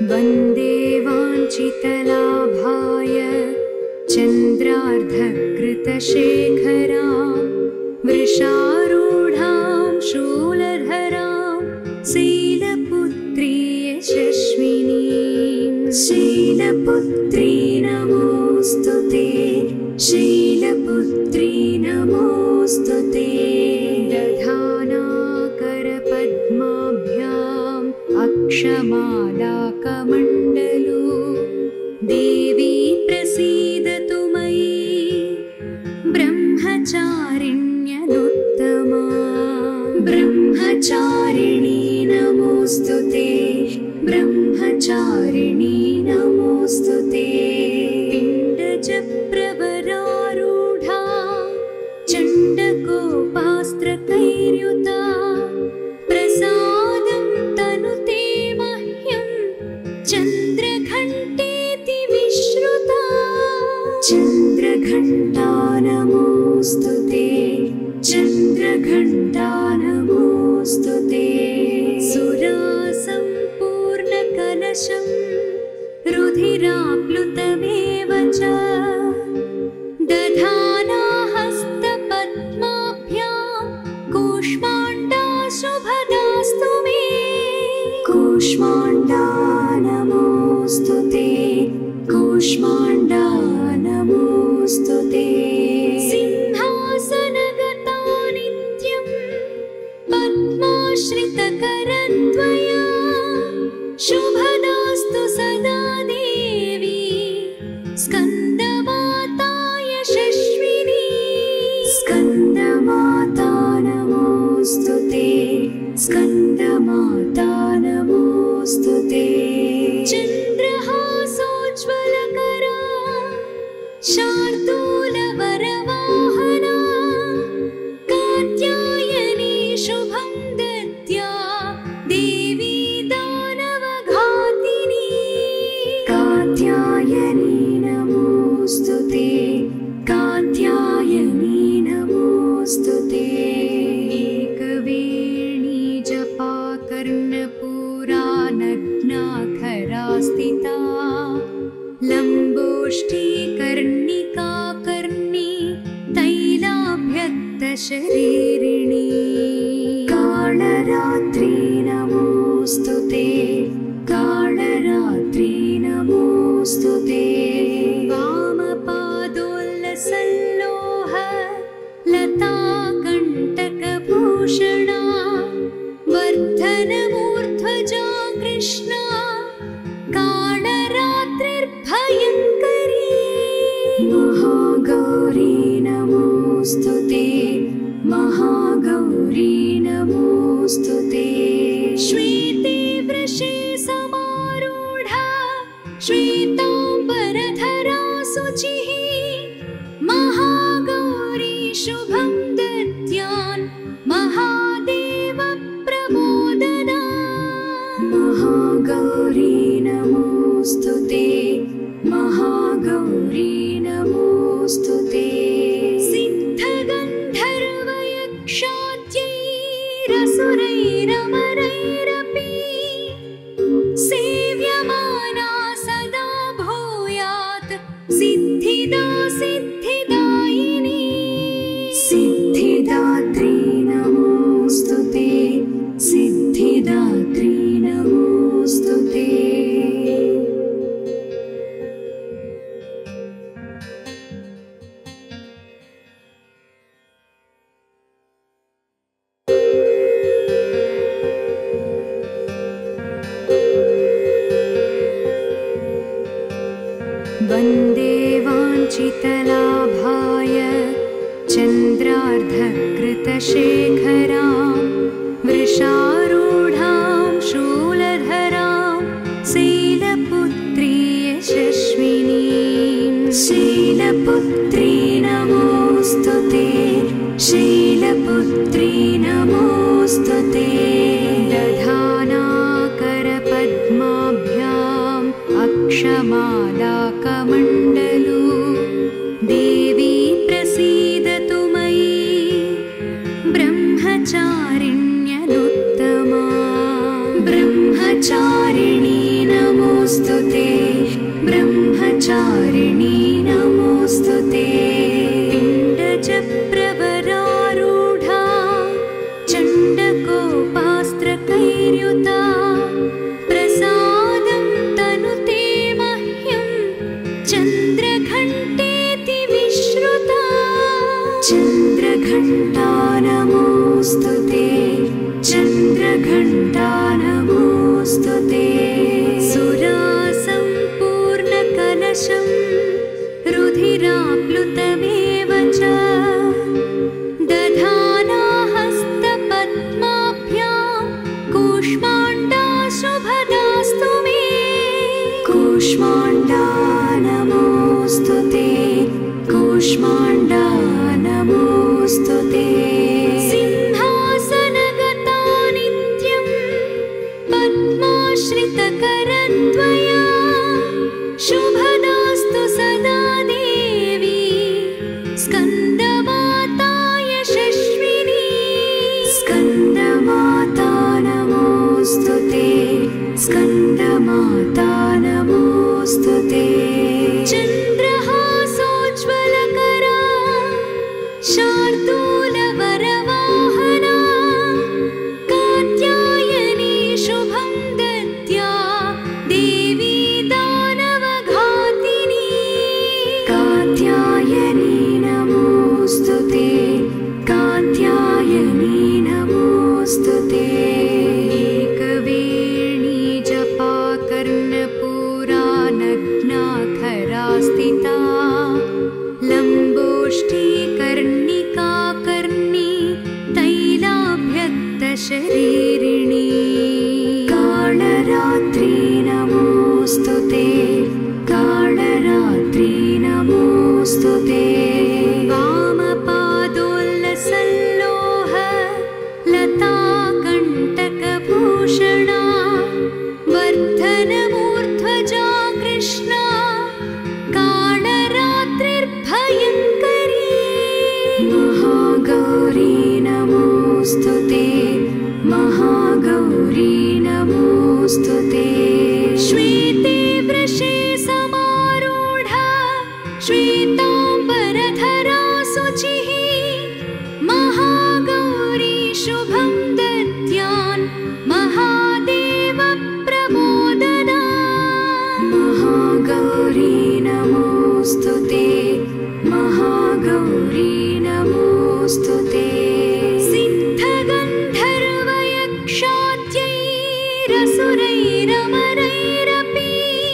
वन्दे वाञ्छितलाभाय चन्द्रार्धकृतशेखरां वृषारूढां शूलधरां शैलपुत्री यशस्विनीं। शैलपुत्री नमोऽस्तुते, शैलपुत्री नमोऽस्तुते। दधानाकरपद्माभ्याम् अक्षमालाकमण्डलू देवी प्रसीदतु मयि ब्रह्मचारिण्यनुत्तमा। ब्रह्मचारिणी नमोऽस्तुते, ब्रह्मचारिणी नमोऽस्तुते। पिण्डजप्रवरारूढा चण्डकोपास्त्रकैर्युता प्रसादं तनुते मह्यं चन्द्रघण्टेति विश्रुता। चन्द्रघण्टा नमोऽस्तुते, चन्द्रघण्टा नमोऽस्तुते। सुरासम्पूर्णकलशं रुधिराप्लुतमेव च दधाना हस्तपद्माभ्यां कूष्माण्डा शुभदास्तु मे। कूष्माण्डा नमोऽस्तुते, कूष्माण्डा नमोऽस्तुते। सिंहासनगता नित्यं पद्माश्रितकरद्वया शुभदास्तु सदा देवी स्कन्दमाता यशस्विनी। स्कन्दमाता नमोऽस्तुते, स्कन्दमाता नमोऽस्तुते। चन्द्रहासोज्ज्वलकरा शार्दूलवरवाहना कात्यायनी शुभं दद्या देवी दानवघातिनी। कात्यायनी नमोऽस्तुते, कात्यायनी नमोऽस्तुते। एकवेणी जपा कर्णपूरा नग्नाखरा स्थिता लम्बोष्ठी कर्णिका कर्णी तैलाभ्यक्तशरीरिणी। कालरात्रि नमोऽस्तुते, कालरात्रि नमोऽस्तुते। वामपादोल्लसल्लोह लताकण्टकभूषणा वर्धनमूर्ध्वजा कृष्णा कालरात्रिर्भयङ्करी। महागौरी नमोऽस्तुते, महागौरी नमोऽस्तुते। श्वेते वृषे समारूढा श्वेताम्बरधरा शुचिः महागौरी शुभं दद्यान् महादेव प्रमोदना। महागौरी नमोऽस्तुते, महागौरी नमोऽस्तुते। सिद्धगन्धर्वयक्षाद्यैरसुरैरमरैरपि सेव्यमाना सदा भूयात् सिद्धिदा सिद्धिदायिनी। सिद्धिदात्री नमोऽस्तुते, सिद्धिदात्री नमोऽस्तुते। वन्दे वाञ्छितलाभाय चन्द्रार्धकृतशेखरां वृषारूढां शूलधरां शैलपुत्री यशस्विनीं। शैलपुत्री नमोऽस्तुते, शैलपुत्री नमोऽस्तुते। दधानाकरपद्माभ्याम् अक्षमालाकमण्डलू देवी प्रसीदतु मयि ब्रह्मचारिण्यनुत्तमा। चन्द्रघण्टा नमोऽस्तु ते चन्द्रघण्टा नमोऽस्तु ते सुरासम्पूर्णकलशं रुधिराप्लुतमेव च दधाना हस्तपद्माभ्यां कूष्माण्डा शुभदास्तु मे कूष्माण्डा नमोऽस्तु ते कूष्माण्डा नमोऽस्तु ते सिंहासनगता नित्यं पद्माश्रितकरद्वया शुभदास्तु सदा देवी स्कन्दमाता यशस्विनी स्कन्दमाता नमोऽस्तु ते स्कन्दमाता नमोऽस्तु ते चन्द्रहासोज्ज्वलकरा शार्दूलवरवाहना कात्यायनी शुभं दद्या देवी दानवघातिनी कात्यायनी नमोऽस्तु ते कात्यायनी नमोऽस्तु ते एकवेणी जपा कर्णपूरा नग्नाखरा स्थिता लम्बोष्ठी कर्णिका कर्णी तैलाभ्यक्तशरीरिणी कालरात्रि नमोऽस्तु ते कालरात्रि नमोऽस्तु ते वामपादोल्लसल्लोह लताकण्टकभूषणा वर्धनमूर्ध्वजा कृष्णा कालरात्रिर्भयङ्करी महागौरी नमोऽस्तु ते महागौरी नमोऽस्तु ते श्वेते वृषे समारूढा श्वेताम्बरधरा शुचिः महागौरी शुभं दद्यान् महादेव प्रमोदना महागौरी नमोऽस्तु ते महागौरी नमोऽस्तु ते सिद्धगन्धर्वयक्षाद्यैरसुरैरमरैरपि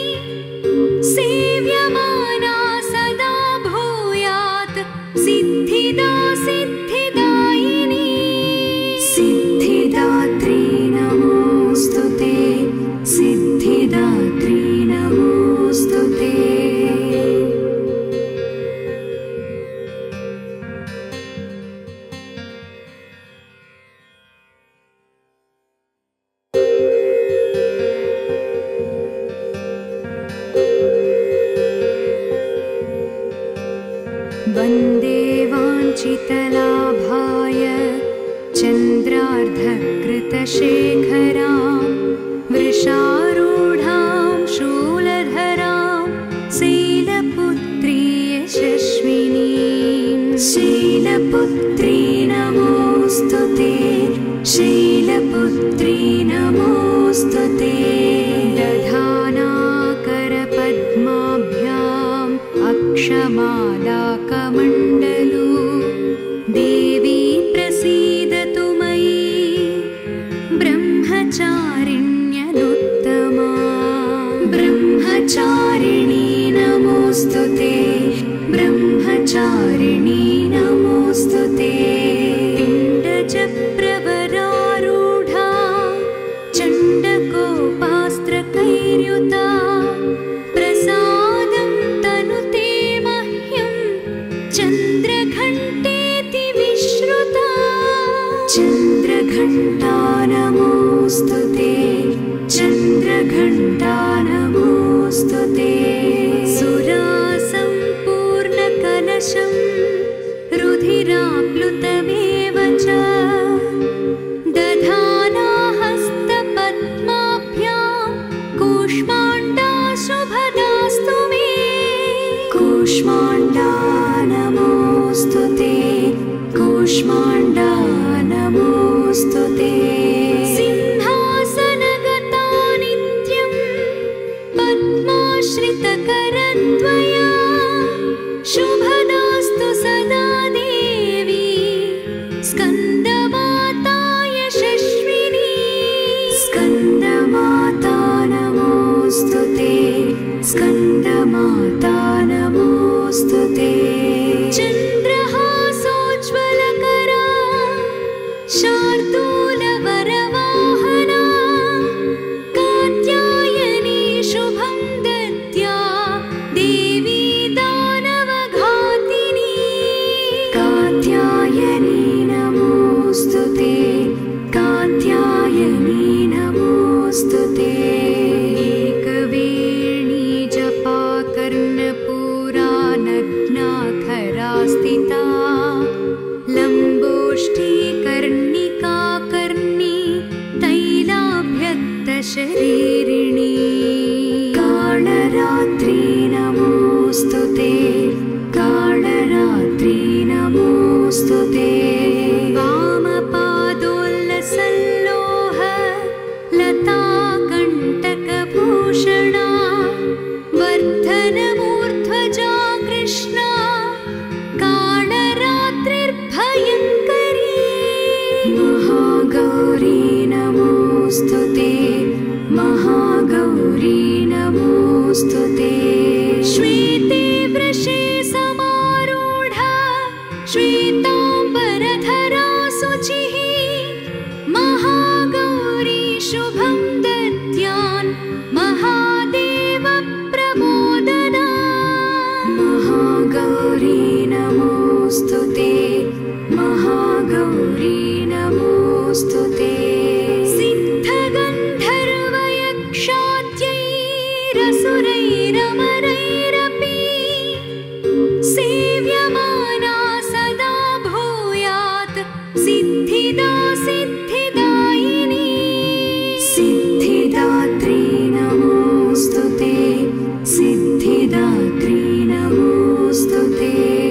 सेव्यमाना सदा भूयात् सिद्धिदा सिद्धिदायिनी सिद्धिदात्री नमोऽस्तु ते सिद्धिदात्री नमोऽस्तु ते वन्दे वाञ्छितलाभाय चन्द्रार्धकृतशेखरां वृषारूढां शूलधरां शैलपुत्री यशस्विनीं शैलपुत्री नमोऽस्तु ते शैलपुत्री नमोऽस्तु ते दधाना करपद्माभ्याम् अक्षमालाकमण्डलू देवी प्रसीदतु मयि ब्रह्मचारिण्यनुत्तमा ब्रह्मचारिणी नमोऽस्तु ते ब्रह्मचारिणी नमोऽस्तु ते पिण्डजप्रवरारूढा चण्डकोपास्त्रकैर्युता प्रसादं तनुते मह्यं चन्द्रघण्टेति विश्रुता चन्द्रघण्टा नमोऽस्तु ते चन्द्रघण्टा नमोऽस्तु ते सुरासम्पूर्णकलशं रुधिराप्लुतमेव च दधाना हस्तपद्माभ्यां कूष्माण्डा शुभदास्तु मे कूष्माण्डा नमोऽस्तु ते कूष्माण्डा नमोऽस्तु ते सिंहासनगता नित्यं नमोऽस्तु ते वामपादोल्लसल्लोह लताकण्टकभूषणा वर्धनमूर्ध्वजा कृष्णा कालरात्रिर्भयङ्करी महागौरी नमोऽस्तु ते महागौरी नमोऽस्तु ते श्वेते वृषे समारूढा श्वेताम्बरधरा शुचिः महागौरी शुभं दद्यान् महादेव प्रमोदना महागौरी नमोऽस्तु ते महागौरी नमोऽस्तु ते सिद्धगन्धर्वयक्षाद्यैरसुरैरमरैरपि सेव्यमाना सदा भूयात् सिद्धिदा सिद्धिदायिनी सिद्धिदात्री नमोऽस्तु ते सिद्धिदात्री नमोऽस्तु ते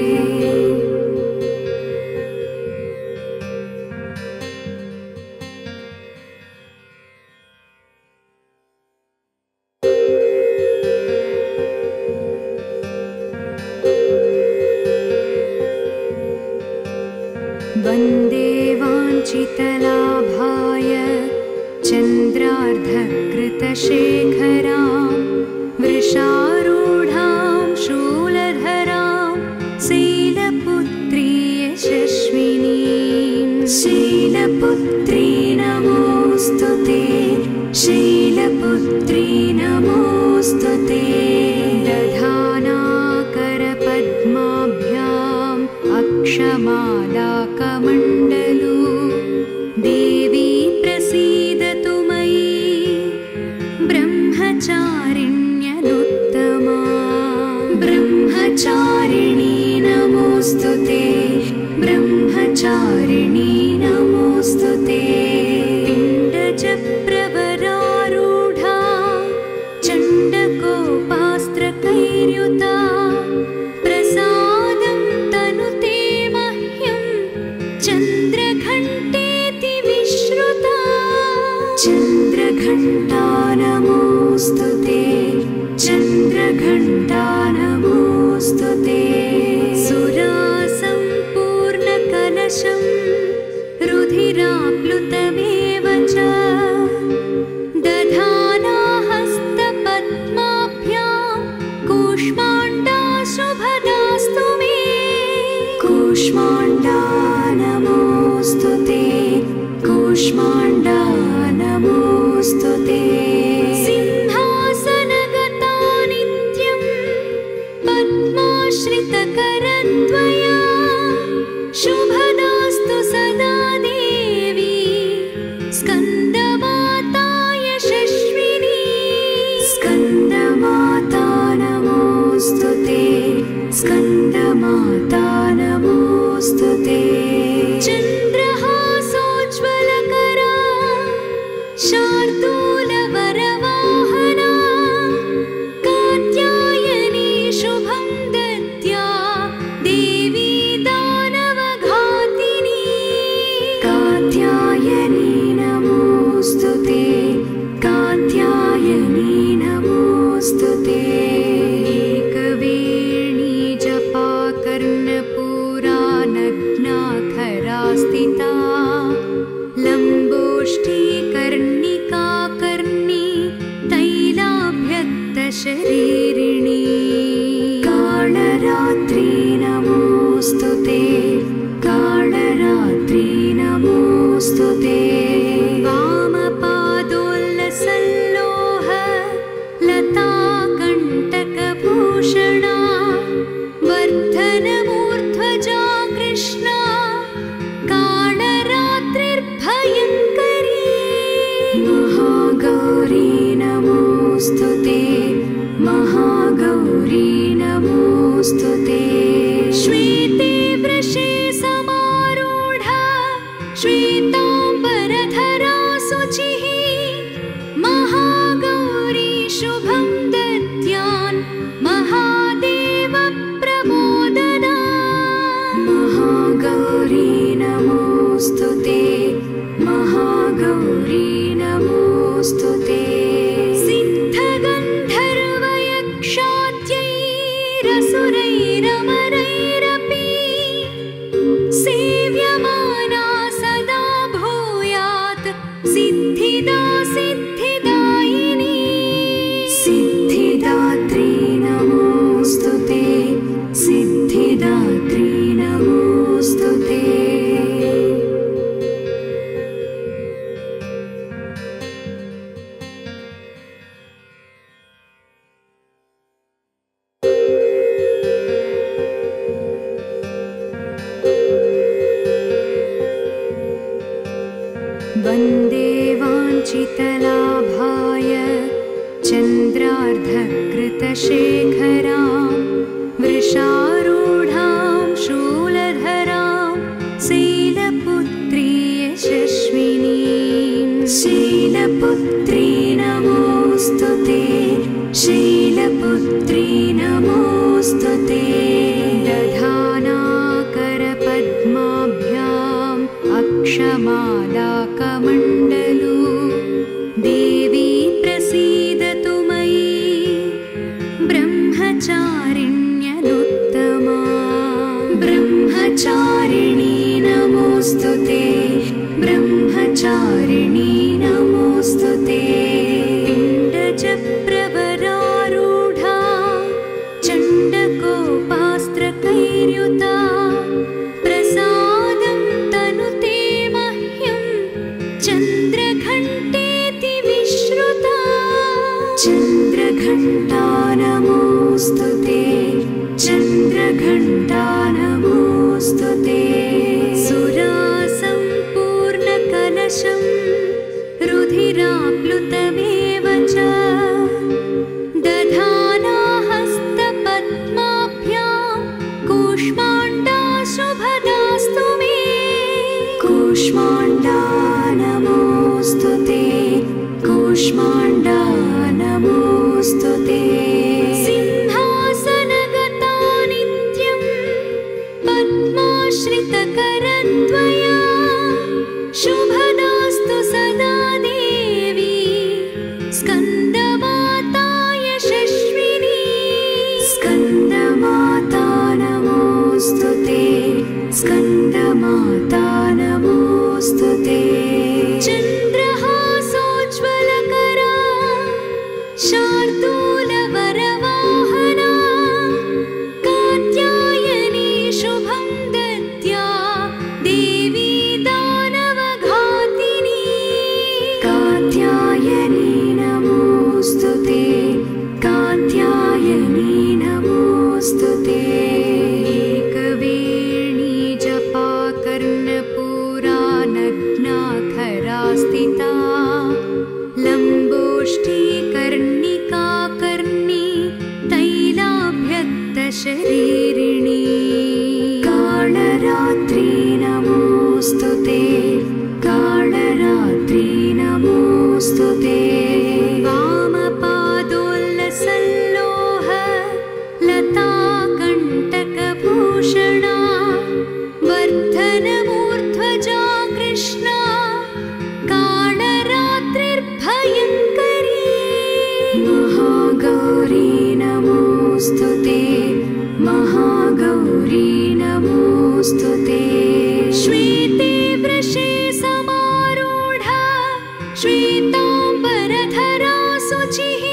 वन्दे वाञ्छितलाभाय चन्द्रार्धकृतशेखरां वृषारूढां शूलधरां शैलपुत्री यशस्विनीं शैलपुत्री नमोऽस्तु ते शैलपुत्री नमोऽस्तु ते दधानाकरपद्माभ्याम् अक्षमालाकमण्डलू देवी प्रसीदतु मयि ब्रह्मचारिण्यनुत्तमा ब्रह्मचारिणी नमोऽस्तु ते ब्रह्मचारिणी नमोऽस्तु ते पिण्डजप्रवरारूढा चण्डकोपास्त्रकैर्युता प्रसादं तनुते मह्यं चन्द्रघण्टेति विश्रुता चन्द्रघण्टा नमोऽस्तु ते चन्द्रघण्टा नमोऽस्तु ते सुरासम्पूर्णकलशं रुधिराप्लुतमेव च दधाना हस्तपद्माभ्यां कूष्माण्डा शुभदास्तु मे कूष्माण्डा नमोऽस्तु ते कूष्माण्डा नमोऽस्तु ते सिंहासनगता नित्यं पद्माश्रितकरद्वया शुभदास्तु सदा देवी स्कन्दमाता यशस्विनी स्कन्दमाता नमोऽस्तु ते स्कन्दमाता नमोऽस्तु ते चन्द्रहासोज्ज्वलकरा शार्दूलवरवाहना कात्यायनी शुभं दद्या देवी दानवघातिनी कात्यायनी नमोऽस्तु ते कात्यायनी नमोऽस्तु ते एकवेणी जपा कर्णपूरा नग्नाखरा स्थिता लम्बोष्ठी कर्णिका कर्णी तैलाभ्यक्तशरीरिणी कालरात्रि नमोऽस्तु ते कालरात्रि नमोऽस्तु ते वामपादोल्लसल्लोह लताकण्टकभूषणा वर्धनमूर्ध्वजा कृष्णा कालरात्रिर्भयङ्करी महागौरी नमोऽस्तु ते महागौरी नमोऽस्तु ते श्वेते वृषे समारूढा श्वेताम्बरधरा शुचिः महागौरी शुभं दद्यान् महादेव प्रमोदना महागौरी वन्दे वाञ्छितलाभाय चन्द्रार्धकृतशेखरां वृषारूढां शूलधरां शैलपुत्री यशस्विनीं शैलपुत्री नमोऽस्तु ते शैलपुत्री नमोऽस्तु ते दधानाकरपद्माभ्याम् अक्षमालाकमण्डलू देवी प्रसीदतु मयि ब्रह्मचारिण्यनुत्तमा ब्रह्मचारिणी नमोऽस्तु ते ब्रह्मचारिणी नमोऽस्तु ते पिण्डजप्रवरारूढा चण्डकोपास्त्रकैर्युता प्रसादं तनुते मह्यं चन्द्रघण्टेति विश्रुता चन्द्रघण्टा नमोऽस्तु ते चन्द्रघण्टा नमोऽस्तु ते सुरासम्पूर्णकलशं रुधिराप्लुतमेव च दधाना हस्तपद्माभ्यां कूष्माण्डा शुभदास्तु मे कूष्माण्डा नमोऽस्तु ते कूष्माण्डा नमोऽस्तु ते सिंहासनगता नित्यं पद्माश्रितकरद्वया शुभदास्तु सदा देवी स्कन्दमाता यशस्विनी स्कन्दमाता नमोऽस्तु ते स्कन्दमाता नमोऽस्तु ते चन्द्रहासोज्ज्वलकरा शार्दूलवरवाहना कात्यायनी शुभं दद्या देवी दानवघातिनी कात्यायनी नमोऽस्तु ते कात्यायनी नमोऽस्तु ते एकवेणी जपा कर्णपूरा नग्नाखरा स्थिता लम्बोष्ठी कर्णिका कर्णी तैलाभ्यक्तशरीरिणी कालरात्रि नमोऽस्तु ते कालरात्रि नमोऽस्तु ते वामपादोल्लसल्लोह लताकण्टकभूषणा वर्धनमूर्ध्वजा कृष्णा कालरात्रिर्भयङ्करी महागौरी नमोऽस्तु ते महागौरी नमोऽस्तु ते श्वेते वृषे समारूढा श्वेताम्बरधरा शुचिः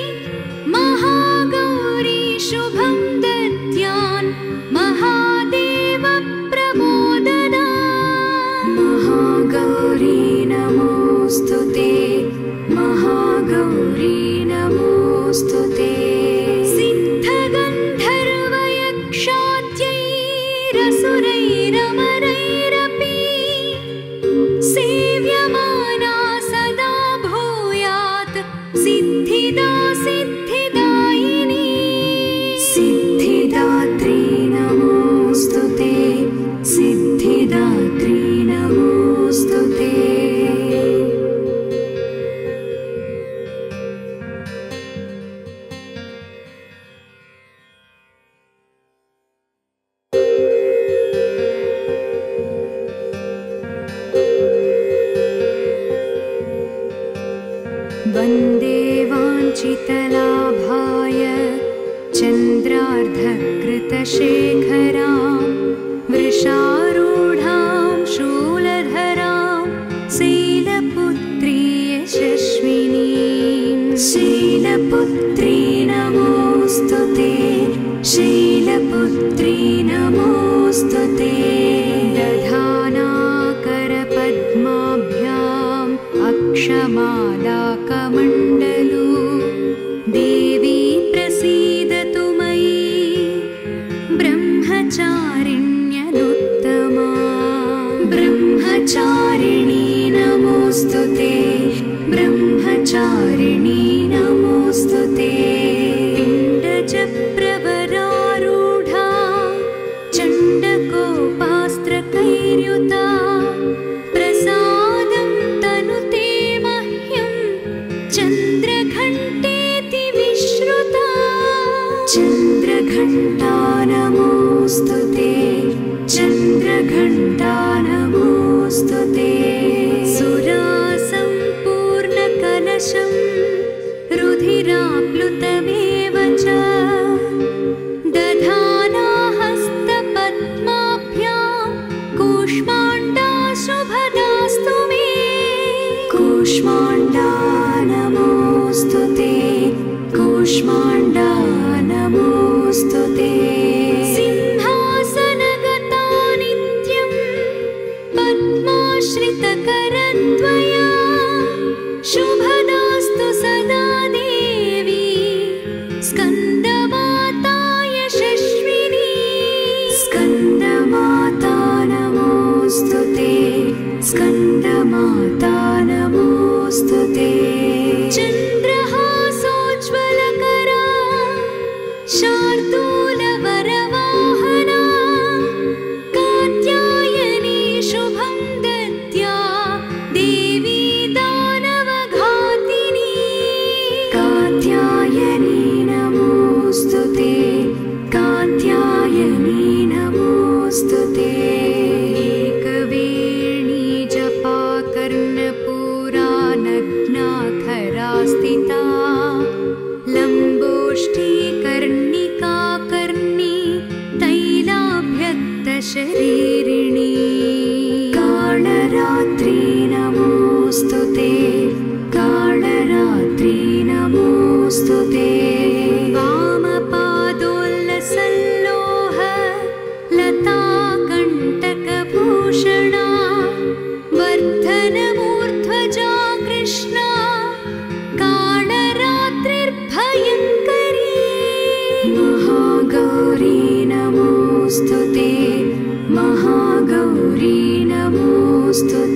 महागौरी शुभं दद्यान् महादेव प्रमोदना महागौरी नमोऽस्तु ते महागौरी नमोऽस्तु ते सिद्धगन्धर्वयक्षाद्यैरसुरैरमरैरपि सेव्यमाना सदा भूयात् सिद्धिदा सिद्धिदायिनी सिद्धिदात्री नमोऽस्तु ते सिद्धिदात्री नमोऽस्तु ते वन्दे वाञ्छितलाभाय चन्द्रार्धकृतशेखरां वृषारूढां शूलधरां शैलपुत्री यशस्विनीं शैलपुत्री नमोऽस्तु ते शैलपुत्री नमोऽस्तु ते दधानाकरपद्माभ्याम् अक्षमालाकमण्डलू देवी प्रसीदतु मयि ब्रह्मचारिण्यनुत्तमा नमोऽस्तु ते ब्रह्मचारिणी नमोऽस्तु ते पिण्डजप्रवरारूढा चण्डकोपास्त्रकैर्युता प्रसादं तनुते मह्यं चन्द्रघण्टेति विश्रुता चन्द्रघण्टा नमोऽस्तु ते चन्द्रघण्टा नमोऽस्तु ते सुरासम्पूर्णकलशं रुधिराप्लुतमेव च दधाना हस्तपद्माभ्यां कूष्माण्डा शुभदास्तु मे कूष्माण्डा नमोऽस्तु ते कूष्माण्डा नमोऽस्तु ते सिंहासनगता नित्यं पद्माश्रितकरद्वया शुभदास्तु सदा देवी स्कन्दमाता यशस्विनी स्कन्दमाता नमोऽस्तु ते स्कन्दमाता नमोऽस्तु ते चन्द्रहासोज्ज्वलकरा शार्दूलवरवाहना कात्यायनी शुभं दद्या देवी दानवघातिनी कात्यायनी नमोऽस्तु ते कात्यायनी नमोऽस्तु ते एकवेणी जपा कर्णपूरा नग्नाखरा स्थिता लम्बोष्ठी कर्णिका कर्णी तैलाभ्यक्तशरीरिणी कालरात्रि नमोऽस्तु ते कालरात्रि नमोऽस्तु ते वामपादोल्लसल्लोह लताकण्टकभूषणा वर्धनमूर्ध्वजा कृष्णा कालरात्रिर्भयङ्करी महागौरी नमोऽस्तु ते महागौरी नमोऽस्तु